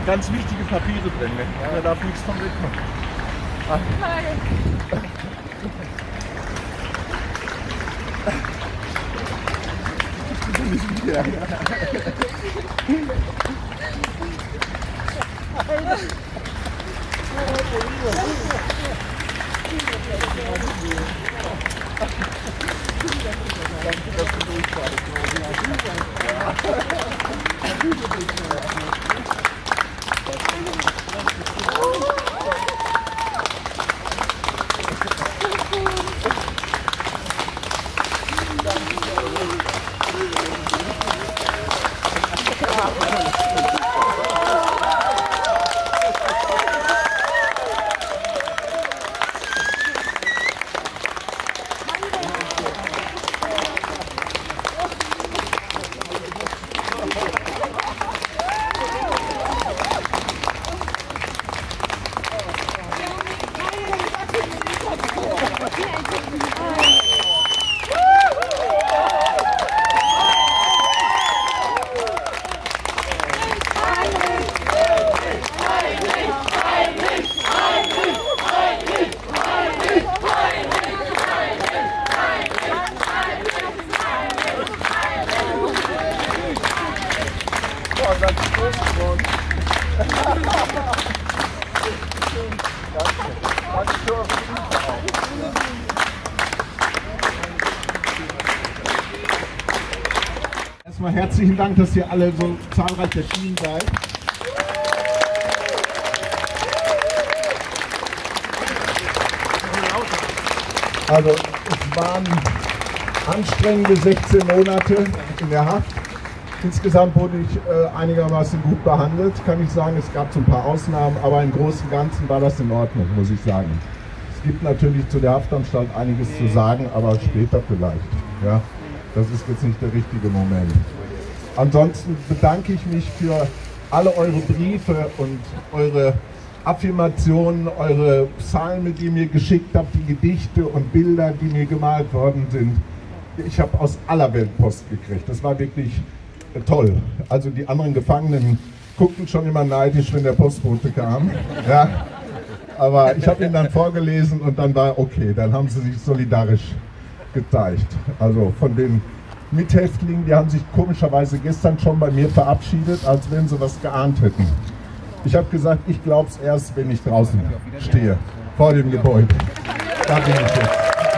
ganz wichtige Papiere drin. Ne? Da darf nichts von wegkommen. Erstmal herzlichen Dank, dass ihr alle so zahlreich erschienen seid. Also es waren anstrengende 16 Monate in der Haft. Insgesamt wurde ich einigermaßen gut behandelt, kann ich sagen. Es gab so ein paar Ausnahmen, aber im Großen und Ganzen war das in Ordnung, muss ich sagen. Es gibt natürlich zu der Haftanstalt einiges zu sagen, aber später vielleicht. Ja, das ist jetzt nicht der richtige Moment. Ansonsten bedanke ich mich für alle eure Briefe und eure Affirmationen, eure Psalmen, die ihr mir geschickt habt, die Gedichte und Bilder, die mir gemalt worden sind. Ich habe aus aller Welt Post gekriegt. Das war wirklich toll. Also die anderen Gefangenen guckten schon immer neidisch, wenn der Postbote kam. Ja. Aber ich habe ihn dann vorgelesen und dann war okay, dann haben sie sich solidarisch gezeigt. Also von den Mithäftlingen, die haben sich komischerweise gestern schon bei mir verabschiedet, als wenn sie was geahnt hätten. Ich habe gesagt, ich glaube es erst, wenn ich draußen stehe, vor dem Gebäude. Da bin ich jetzt.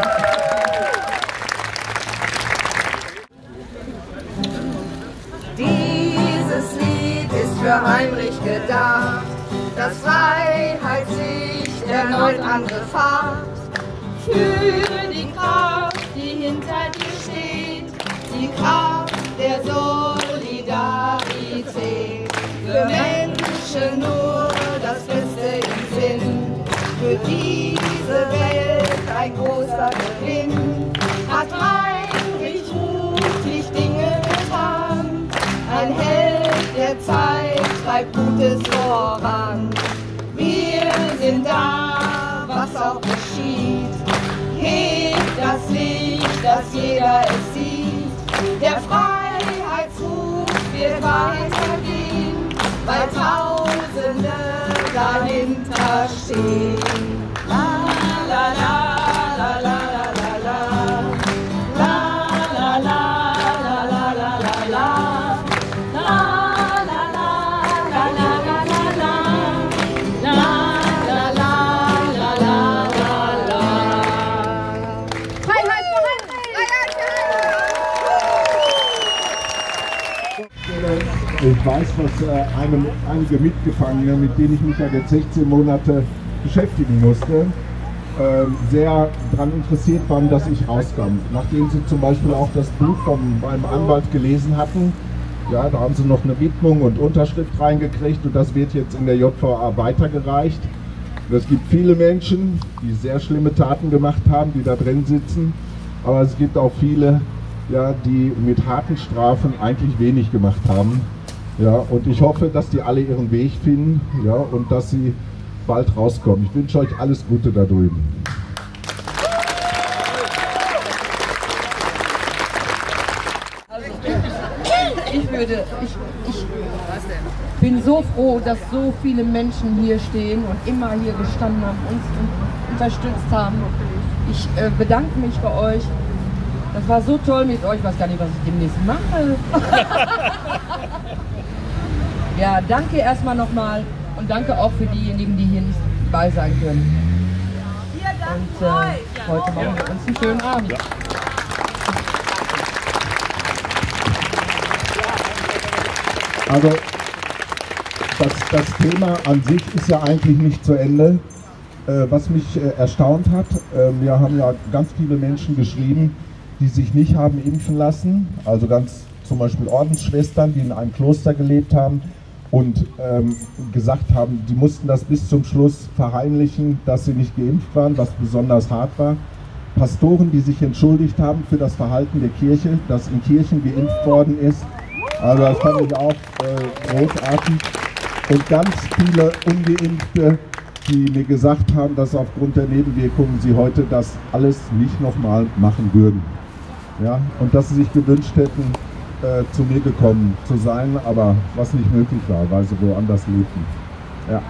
Dieses Lied ist für Heinrich gedacht, dass Freiheit sich erneut andere Fahrt. Für die Kraft, die hinter dir steht, die Kraft der Solidarität. Für Menschen nur das Beste im Sinn, für diese Welt ein großer Gewinn. Hat Heinrich mutig Dinge getan, ein Held der Zeit treibt Gutes voran. Wir sind da, was auch geschieht, hebt das Licht, dass jeder es sieht. Der Freiheitsruf wird weitergehen, weil Tausende dahinter stehen. La la la la la la la la la la la la la la. Ich weiß, was einige Mitgefangene, mit denen ich mich ja jetzt 16 Monate beschäftigen musste, sehr daran interessiert waren, dass ich rauskam. Nachdem sie zum Beispiel auch das Buch von meinem Anwalt gelesen hatten, ja, da haben sie noch eine Widmung und Unterschrift reingekriegt und das wird jetzt in der JVA weitergereicht. Und es gibt viele Menschen, die sehr schlimme Taten gemacht haben, die da drin sitzen, aber es gibt auch viele, ja, die mit harten Strafen eigentlich wenig gemacht haben. Ja, und ich hoffe, dass die alle ihren Weg finden, ja, und dass sie bald rauskommen. Ich wünsche euch alles Gute da drüben. Ich bin so froh, dass so viele Menschen hier stehen und immer hier gestanden haben, uns unterstützt haben. Ich bedanke mich bei euch. Das war so toll mit euch. Ich weiß gar nicht, was ich demnächst mache. Ja, danke erstmal nochmal und danke auch für diejenigen, die hier nicht dabei sein können. Und heute machen wir uns einen schönen Abend. Ja. Also das Thema an sich ist ja eigentlich nicht zu Ende. Was mich erstaunt hat, wir haben ja ganz viele Menschen geschrieben, die sich nicht haben impfen lassen, also ganz zum Beispiel Ordensschwestern, die in einem Kloster gelebt haben und gesagt haben, die mussten das bis zum Schluss verheimlichen, dass sie nicht geimpft waren, was besonders hart war. Pastoren, die sich entschuldigt haben für das Verhalten der Kirche, dass in Kirchen geimpft worden ist. Also das fand ich auch großartig. Und ganz viele Ungeimpfte, die mir gesagt haben, dass aufgrund der Nebenwirkungen sie heute das alles nicht nochmal machen würden. Ja, und dass sie sich gewünscht hätten, zu mir gekommen zu sein, aber was nicht möglich war, weil sie woanders lebten. Ja.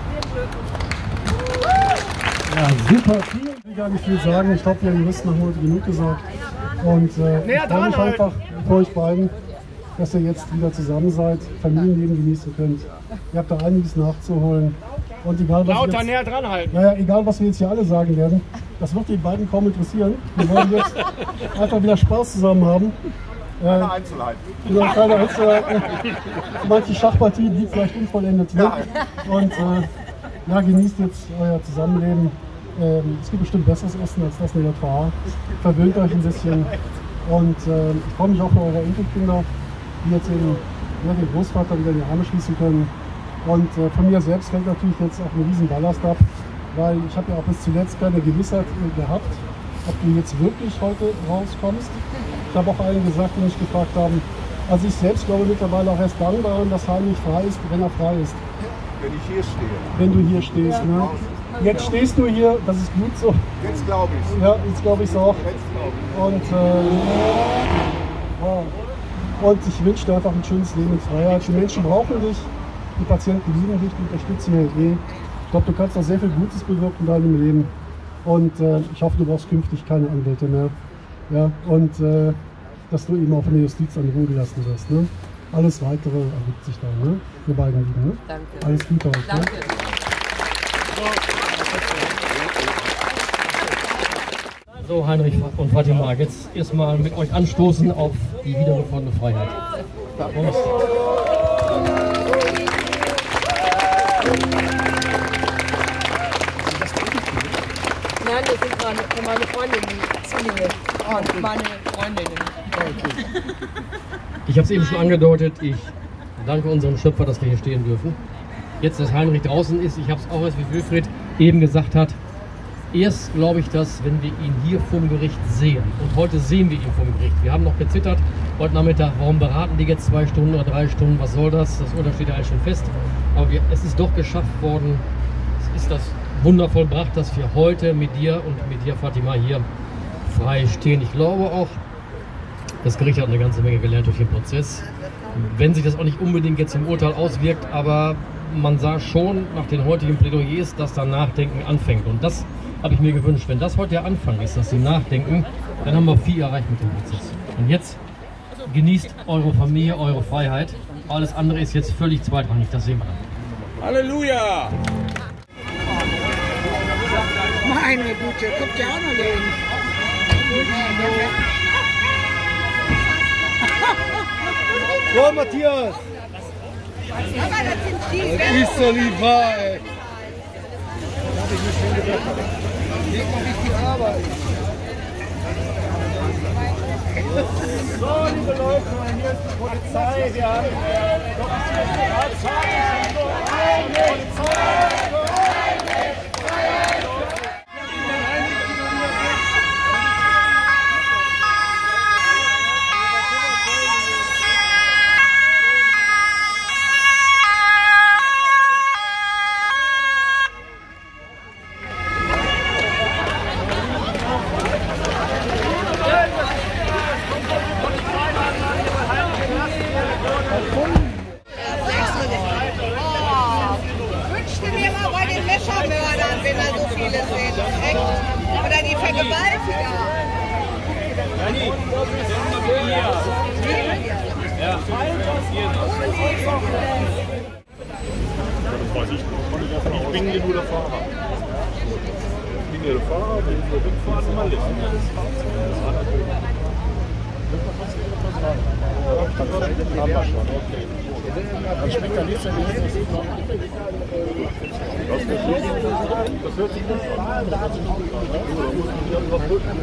Ja, super. Ich will gar nicht viel sagen. Ich glaube, wir Juristen haben heute genug gesagt. Und ich freue mich einfach für euch beiden, dass ihr jetzt wieder zusammen seid, Familienleben genießen könnt. Ihr habt da einiges nachzuholen. Und egal, was lauter näher dran halten. Naja, egal, was wir jetzt hier alle sagen werden, das wird die beiden kaum interessieren. Wir wollen jetzt einfach wieder Spaß zusammen haben. Keine Einzelheiten. Genau, keine Einzelheiten. Manche Schachpartie liegt vielleicht unvollendet. Ne? Und ja, genießt jetzt euer Zusammenleben. Es gibt bestimmt besseres Essen als das in der JVA. Verwöhnt euch ein bisschen. Und ich freue mich auch für eure Enkelkinder, die jetzt eben den Großvater wieder in die Arme schließen können. Und von mir selbst fällt natürlich jetzt auch ein riesen Ballast ab, weil ich habe ja auch bis zuletzt keine Gewissheit gehabt, ob du jetzt wirklich heute rauskommst. Ich habe auch allen gesagt, die mich gefragt haben, also ich selbst glaube mittlerweile auch erst dann daran, dass Heinrich frei ist, wenn er frei ist. Wenn ich hier stehe. Wenn du hier stehst. Ja. Ne? Jetzt stehst du hier, das ist gut so. Jetzt glaube ich es. Ja, jetzt glaube ich es auch. Und, und ich wünsche dir einfach ein schönes Leben in Freiheit. Die Menschen brauchen dich, die Patienten lieben dich, die unterstützen dich. Ich glaube, du kannst auch sehr viel Gutes bewirken in deinem Leben. Und ich hoffe, du brauchst künftig keine Anwälte mehr. Ja, und dass du eben auch von der Justiz an Ruhe gelassen wirst. Ne? Alles Weitere ergibt sich dann. Ne? Wir beiden lieben. Ne? Danke. Alles Gute euch. Danke. Ne? So, Heinrich und Fatima, jetzt erstmal mit euch anstoßen auf die wiedergefundene Freiheit. Prost. Nein, das sind meine Freundinnen, Zwillinge. Und meine Freundinnen. Ich habe es eben schon angedeutet, ich danke unserem Schöpfer, dass wir hier stehen dürfen. Jetzt, dass Heinrich draußen ist, ich habe es auch, wie Wilfried eben gesagt hat, erst glaube ich das, wenn wir ihn hier vom Gericht sehen. Und heute sehen wir ihn vom Gericht. Wir haben noch gezittert heute Nachmittag, warum beraten die jetzt 2 Stunden oder 3 Stunden, was soll das? Das Urteil steht ja eigentlich schon fest. Aber es ist doch geschafft worden, es ist das Wunder vollbracht, dass wir heute mit dir und mit dir, Fatima, hier frei stehen. Ich glaube auch, das Gericht hat eine ganze Menge gelernt durch den Prozess. Wenn sich das auch nicht unbedingt jetzt im Urteil auswirkt, aber man sah schon nach den heutigen Plädoyers, dass da Nachdenken anfängt. Und das habe ich mir gewünscht. Wenn das heute der Anfang ist, dass sie nachdenken, dann haben wir viel erreicht mit dem Prozess. Und jetzt genießt eure Familie, eure Freiheit. Alles andere ist jetzt völlig zweitrangig, das sehen wir dann. Halleluja! Meine Güte, guckt ja auch noch hin. So, Matthias! Das ist doch nicht wahr, ey! Das habe ich mir schon gedacht. Leg mal nicht die Arbeit. So, liebe Leute, hier ist die Polizei. Wir haben weiß ich nicht. Ich bin hier nur der Fahrer. Ich bin hier der Fahrer, wenn wir wegfahren, immer lesen. Haben wir schon, okay. Dann schmeckt er nicht, wenn wir jetzt nicht machen. Das hört sich gut an. Das hört sich gut an. Da muss man ja überbrücken.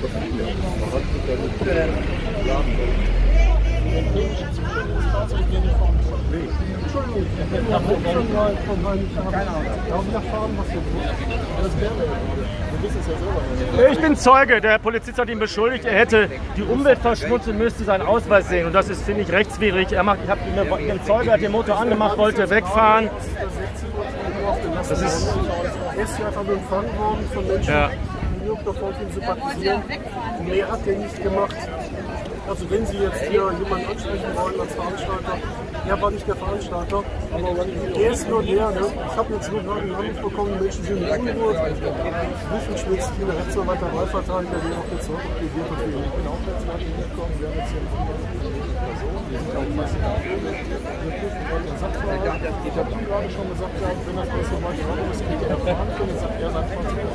Entschuldigung, ich habe schon mal von meinem Darf ich erfahren, was hier tut? Das wäre wir wissen es ja selber. Ich bin Zeuge. Der Polizist hat ihn beschuldigt, er hätte die Umwelt verschmutzt und müsste seinen Ausweis sehen. Und das ist, finde ich, rechtswidrig. Ich habe den Zeuge hat den Motor angemacht, wollte wegfahren. Das ist einfach nur empfangen worden von Menschen, die nur davon sympathisieren. Mehr hat er nicht gemacht. Also wenn Sie jetzt hier jemanden ansprechen wollen als Veranstalter, er war nicht der Veranstalter, er ist nur der. Ne? Ich habe jetzt nur gerade einen Anruf bekommen, die Menschen sind in Unruhe. Wüstenschmitz, der Rechtsanwalt der Wahlverteidiger, der auch jetzt heute plädiert hat. Ich bin auch jetzt nach hier gekommen, wir haben jetzt hier eine Person, wir sind auch meistens dafür. Wir prüfen gerade den Sachverhalt. Ich habe ihm gerade schon gesagt, wenn das alles so weit dran ist, geht er fahren können, dann sagt er sein Fahrzeug.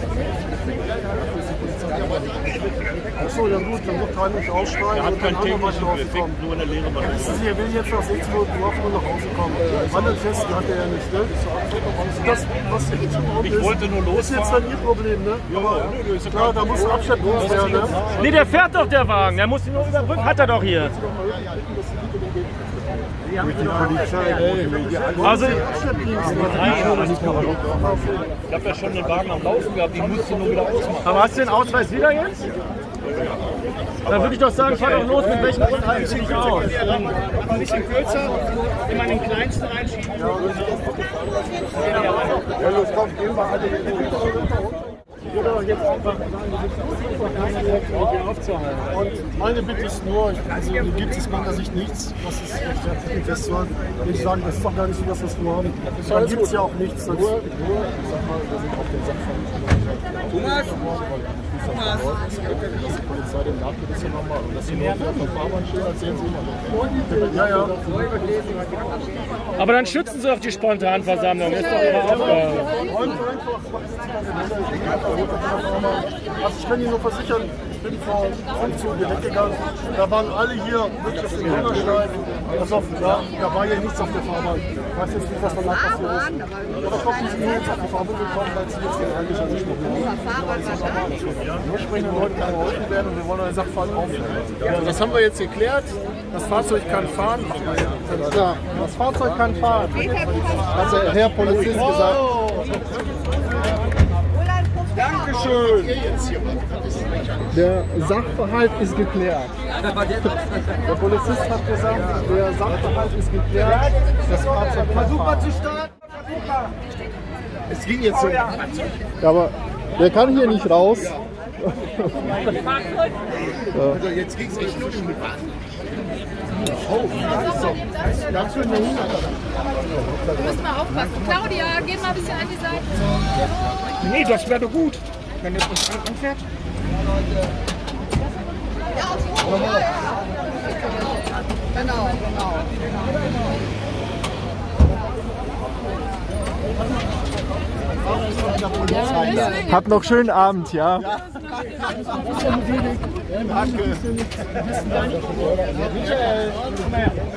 Achso, ja gut, dann wird Teil nicht ausschreiben. Er hat keinen technischen Effekt, nur eine leere Maschine. Er will jetzt nach 16 Uhr nur nach Hause kommen. Wandeltesten hat er ja nicht, ne? Das, was jetzt überhaupt ist, wollte nur losfahren. Ist jetzt dann Ihr Problem, ne? Ja, aber klar, da muss Abschleppung werden, ne? Nee, der fährt doch, der Wagen. Der muss ihn nur überbrücken. Hat er doch hier. Also, ich habe ja schon den Wagen am Laufen gehabt, die musst du nur wieder ausmachen. Aber hast du den Ausweis wieder jetzt? Dann würde ich doch sagen, fahr doch los, mit welchen Grund halten Sie dich aus? Ein bisschen kürzer, immer den kleinsten reinschieben. Ja, los, komm, gehen wir alle. Ich würde auch jetzt einfach aufzuhalten. Und meine Bitte ist nur, also hier gibt es aus meiner Sicht nichts, was es rechtfertigt festzuhalten. Wenn ich sage, das ist doch gar nicht so, dass wir es nur haben. Dann gibt es ja auch nichts. Nur, ich sag mal, wir sind auf den Sachverhalt. Thomas! Dass die Polizei den Nachgewissen nochmal und dass die Leute auf der Fahrbahn stehen, erzählen sie immer. Ja, ja. Aber dann schützen Sie doch die Spontanversammlung, das ist doch Ihre Aufgabe. Also ich kann Ihnen nur versichern, ich bin vor Umzug hier weggegangen, da waren alle hier wirklich in den Hängerschneiden. Also, da war hier nichts auf der Fahrbahn. Ich weiß jetzt nicht, was danach passiert ist. Aber ich hoffe, Sie sind jetzt auf die Fahrbahn gekommen, weil Sie jetzt hier eigentlich angesprochen haben. Wir sprechen den Leuten kann geholfen werden und wir wollen einen Sachverhalt aufnehmen. Ja, das haben wir jetzt geklärt. Das Fahrzeug kann fahren. Ja, das Fahrzeug kann fahren. Hat der Herr Polizist gesagt. Dankeschön. Der Sachverhalt ist geklärt. Der Polizist hat gesagt, der Sachverhalt ist geklärt. Das Fahrzeug versucht mal zu starten. Es ging jetzt so. Ja, aber der kann hier nicht raus. Also jetzt ging es echt nur um oh, ganz schön. Du musst mal aufpassen. Claudia, geh mal ein bisschen an die Seite. Nee, das wäre doch gut, wenn das uns anfährt. Ja, so. Ja, ja. Genau, genau. Habt noch schönen Abend, ja? Danke. Michael, komm her.